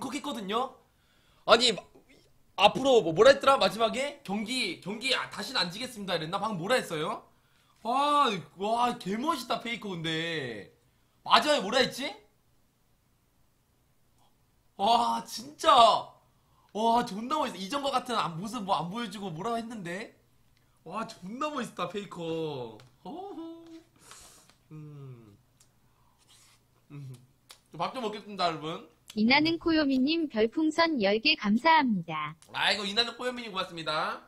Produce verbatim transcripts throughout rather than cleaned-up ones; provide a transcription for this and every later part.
울컥했거든요. 아니 앞으로 뭐 뭐라 했더라 마지막에 경기 경기 아, 다시는 안 지겠습니다 이랬나? 방금 뭐라 했어요? 와, 와 개멋있다 페이커. 근데 마지막에 뭐라 했지? 와 진짜 와 존나 멋있어. 이전과 같은 안- 모습 뭐 안 보여주고 뭐라 했는데 와 존나 멋있다 페이커. 어허. 음. 음. 밥 좀 먹겠습니다 여러분. 이나는 코요미님 별풍선 열 개 감사합니다. 아이고 이나는 코요미님 고맙습니다.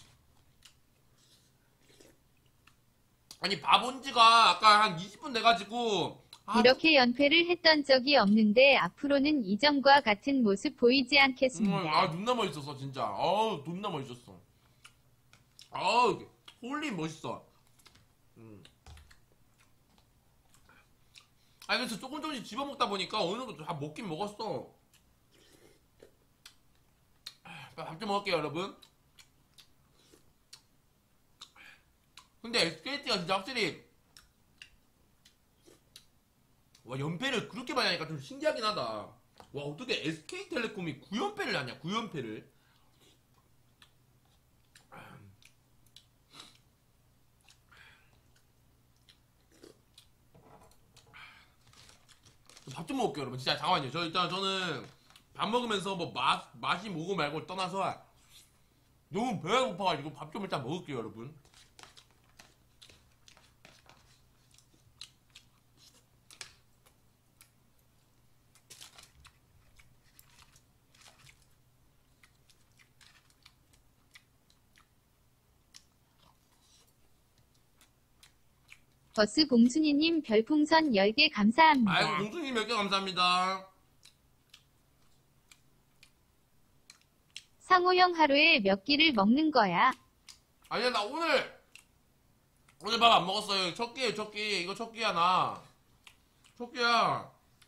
아니 밥 온지가 아까 한 이십 분 돼가지고 아, 이렇게 연패를 했던 적이 없는데 앞으로는 이전과 같은 모습 보이지 음, 않겠습니다. 아 존나 멋있었어 진짜. 어우 존나 멋있었어. 어우 홀리 멋있어. 음. 아니 그래서 조금 조금씩 집어먹다 보니까 어느 정도 다 먹긴 먹었어. 밥 좀 먹을게요 여러분. 근데 에스케이티가 진짜 확실히 와 연패를 그렇게 많이 하니까 좀 신기하긴 하다. 와 어떻게 에스케이텔레콤이 구 연패를 하냐. 구 연패를. 밥 좀 먹을게요 여러분. 진짜 잠깐만요. 저 일단 저는 밥 먹으면서 뭐 맛, 맛이 뭐고 말고 떠나서 너무 배가 고파가지고 밥 좀 일단 먹을게요 여러분. 버스 봉순이님 별풍선 열 개 감사합니다. 아이고 공주님 몇 개 감사합니다. 상호형 하루에 몇 끼를 먹는 거야? 아니야 나 오늘 오늘 밥 안 먹었어요. 첫 끼에요 첫 끼. 이거 첫 끼야 나. 첫 끼야.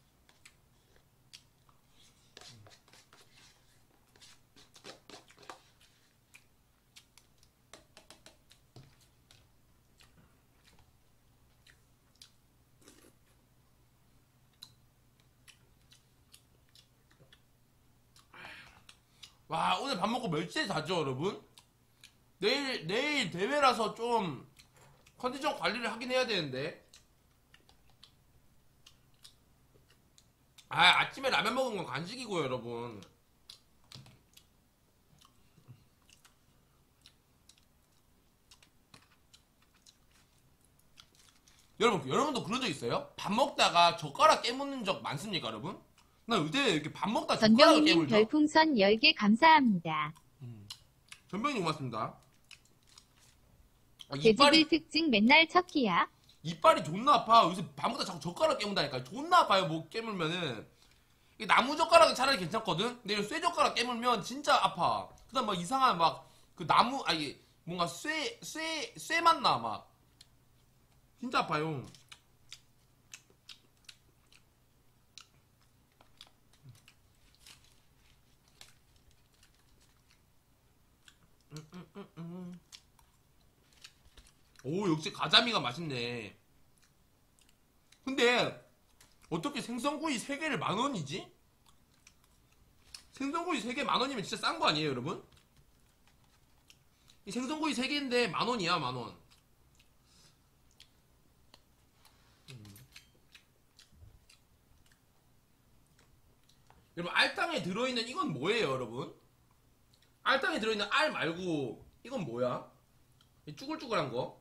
와 오늘 밥 먹고 멸치에 자죠 여러분. 내일 내일 대회라서 좀 컨디션 관리를 하긴 해야 되는데. 아 아침에 라면 먹은 건 간식이고요 여러분. 여러분 여러분도 그런 적 있어요? 밥 먹다가 젓가락 깨무는 적 많습니까 여러분? 나 요새 이렇게 밥 먹다 젓가락을 전병님 깨물죠. 별풍선 열 개 감사합니다. 전병님 고맙습니다. 아, 돼지들 이빨이 특징 맨날 첫 끼야. 이빨이 존나 아파. 요새 밥 먹다 자꾸 젓가락 깨문다니까. 존나 아파요. 뭐 깨물면은. 이게 나무 젓가락은 차라리 괜찮거든. 근데 쇠 젓가락 깨물면 진짜 아파. 그다음 막 이상한 막 그 나무 아니 뭔가 쇠쇠쇠 맛나 막. 진짜 아파요. 음, 음, 음, 음. 오 역시 가자미가 맛있네. 근데 어떻게 생선구이 세 개를 만 원이지? 생선구이 세 개 만 원이면 진짜 싼 거 아니에요 여러분? 이 생선구이 세 개인데 만 원이야 만 원. 음. 여러분 알탕에 들어있는 이건 뭐예요 여러분? 알탕에 들어있는 알 말고 이건 뭐야? 이 쭈글쭈글한 거?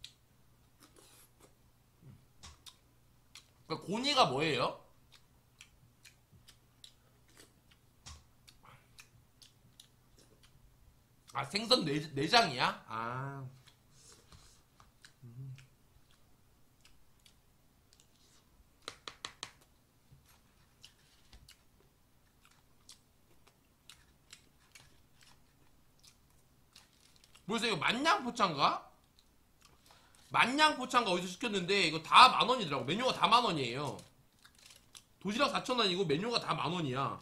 그러니까 고니가 뭐예요? 아 생선 내, 내장이야? 아 음. 뭐였어 이거 만냥포차인가? 만냥포차인가 어디서 시켰는데 이거 다 만원이더라고. 메뉴가 다 만원이에요. 도시락 사천 원이고 메뉴가 다 만원이야.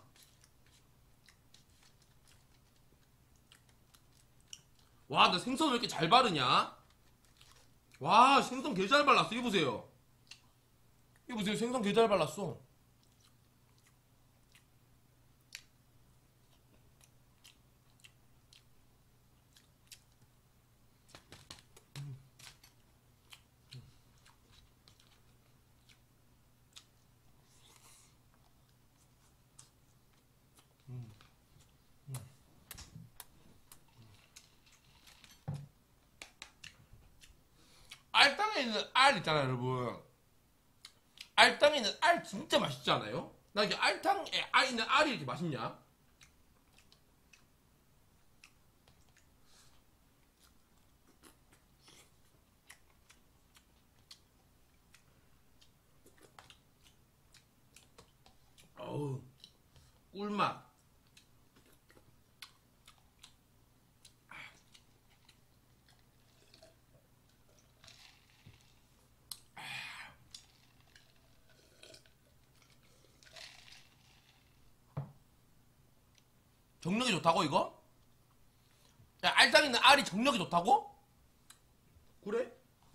와, 나 생선 왜 이렇게 잘 바르냐? 와, 생선 개 잘 발랐어. 이거 보세요. 이거 보세요. 생선 개 잘 발랐어. 알땅에 있는 알 있잖아요, 여러분. 알땅에 있는 알 진짜 맛있지 않아요? 나 이게 알탕에 알 있는 알이 이렇게 맛있냐? 어우, 꿀맛. 정력이 좋다고 이거? 야, 알탕 있는 알이 정력이 좋다고? 그래?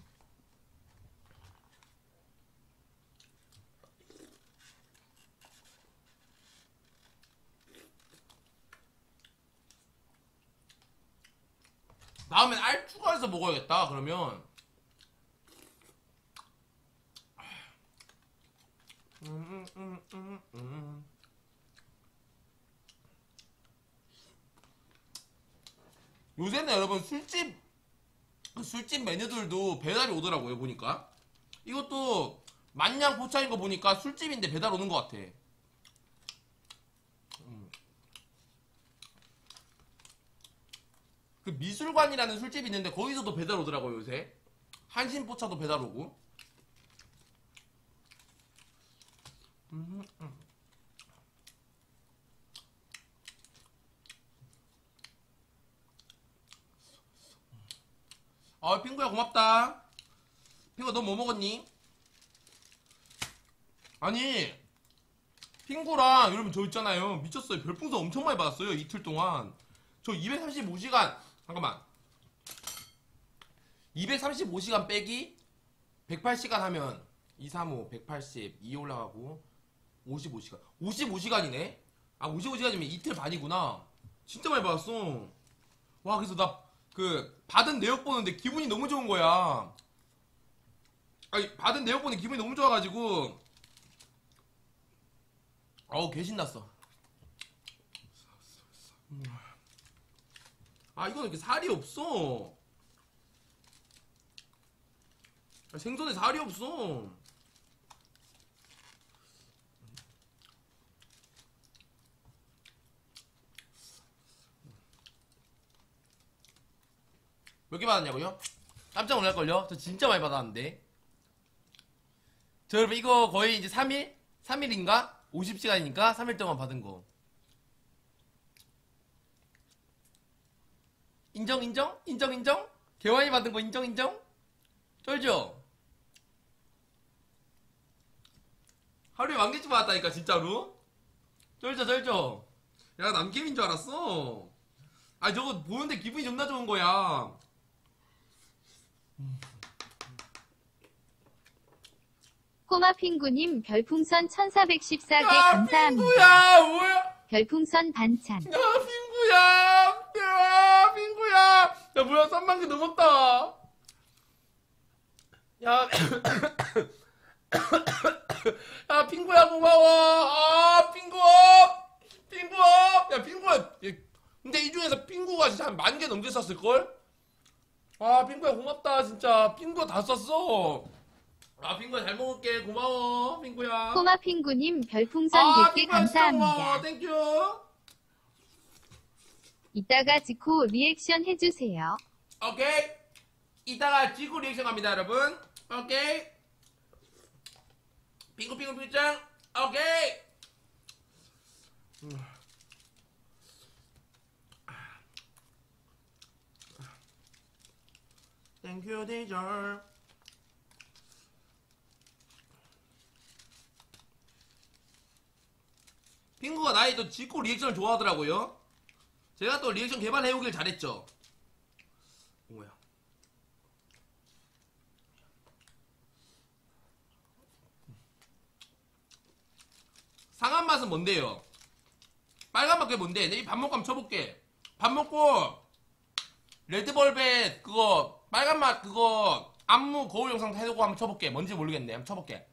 다음엔 알 추가해서 먹어야겠다. 그러면 음, 음, 음, 음. 요새는 여러분 술집 술집 메뉴들도 배달이 오더라고요. 보니까 이것도 만냥 포차인 거 보니까 술집인데 배달 오는 것 같아. 음. 그 미술관이라는 술집이 있는데 거기서도 배달 오더라고요. 요새 한신포차도 배달 오고. 음, 음. 아, 핑구야 고맙다. 핑구야 너 뭐 먹었니? 아니 핑구랑 여러분 저 있잖아요. 미쳤어요. 별풍선 엄청 많이 받았어요. 이틀 동안. 저 이백삼십오 시간 잠깐만 이백삼십오 시간 빼기 백팔 시간 하면 이백삼십오, 백팔십, 이 올라가고 오십오 시간 오십오 시간이네? 아 오십오 시간이면 이틀 반이구나. 진짜 많이 받았어. 와 그래서 나 그 받은 내역 보는데 기분이 너무 좋은 거야. 아니 받은 내역 보는데 기분이 너무 좋아가지고 어우 개신났어. 아 이거는 이렇게 살이 없어. 생선에 살이 없어. 몇 개 받았냐고요? 깜짝 놀랄걸요? 저 진짜 많이 받았는데. 저 여러분 이거 거의 이제 삼 일? 삼 일인가? 오십 시간이니까 삼 일 동안 받은 거. 인정 인정? 인정 인정? 개화이 받은 거 인정 인정? 쩔죠? 하루에 만 개씩 받았다니까 진짜로? 쩔죠 쩔죠? 야 남캠인 줄 알았어. 아 저거 보는데 기분이 존나 좋은 거야. 꼬마핑구님 별풍선 천사백십사 개 야 감사합니다. 핑구야 뭐야. 별풍선 반찬. 야 핑구야 야 핑구야 야 뭐야 삼만 개 넘었다. 야 야 핑구야 고마워. 아 핑구 핑구 야 핑구야. 근데 이 중에서 핑구가 진짜 한 만 개 넘게 썼을걸? 아 핑구야 고맙다 진짜. 핑구가 다 썼어. 아 핑구야 잘 먹을게. 고마워 핑구야. 꼬마핑구님 별풍선 아 백 개 핑구야 진짜 고마워. 감사합니다. 땡큐. 이따가 지코 리액션 해주세요. 오케이. 이따가 지구 리액션 갑니다 여러분. 오케이. 핑구 핑구 핑구짱. 오케이. 땡큐 데이저. 핑구가 나의 또 지코 리액션을 좋아하더라고요. 제가 또 리액션 개발해오길 잘했죠. 뭐야? 상한 맛은 뭔데요? 빨간 맛 그게 뭔데? 내 이 밥 먹고 한번 쳐볼게. 밥 먹고 레드벌벳 그거 빨간 맛 그거 안무 거울 영상 해두고 한번 쳐볼게. 뭔지 모르겠네. 한번 쳐볼게.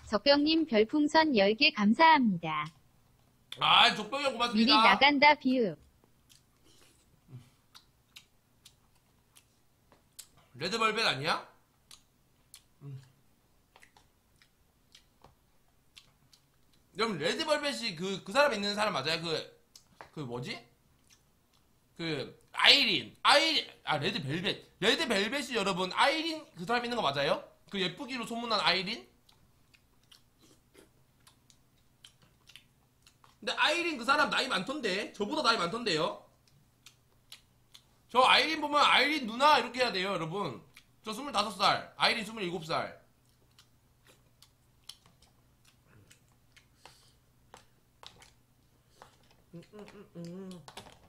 적병님 별풍선 열 개 감사합니다. 아, 족병이 형 미리 고맙습니다. 나간다 비읍. 레드벨벳 아니야? 음. 여러분 레드벨벳이 그, 그 사람 있는 사람 맞아요? 그, 그 뭐지? 그 아이린 아이린 아 레드벨벳 레드벨벳이 여러분 아이린 그 사람 있는 거 맞아요? 그 예쁘기로 소문난 아이린? 근데 아이린 그 사람 나이 많던데 저보다 나이 많던데요? 저 아이린 보면 아이린 누나 이렇게 해야 돼요 여러분. 저 스물다섯 살 아이린 스물일곱 살. 음, 음, 음, 음.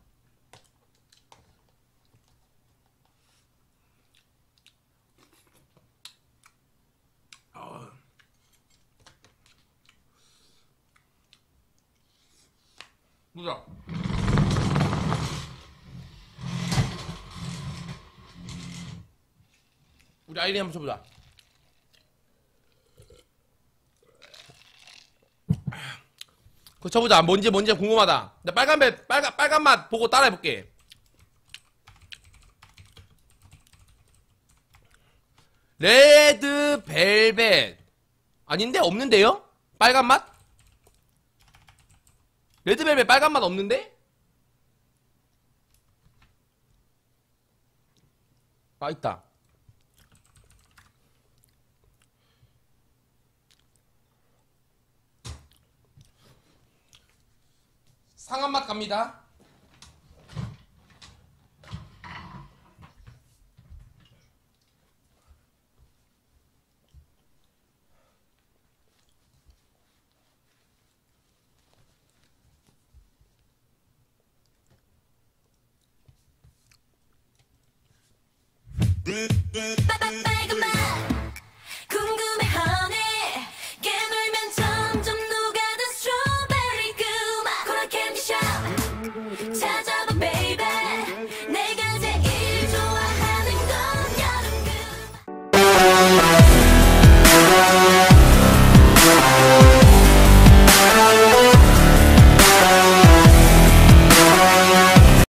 아. 보자. 우리 아이린 한번 쳐보자. 그거 쳐보자. 뭔지 뭔지 궁금하다. 나 빨간 배 빨간 빨간 맛 보고 따라해볼게. 레드 벨벳 아닌데 없는데요? 빨간 맛? 레드 벨벳 빨간 맛 없는데? 아 있다. 상한 맛 갑니다. Bye, bye, bye, bye.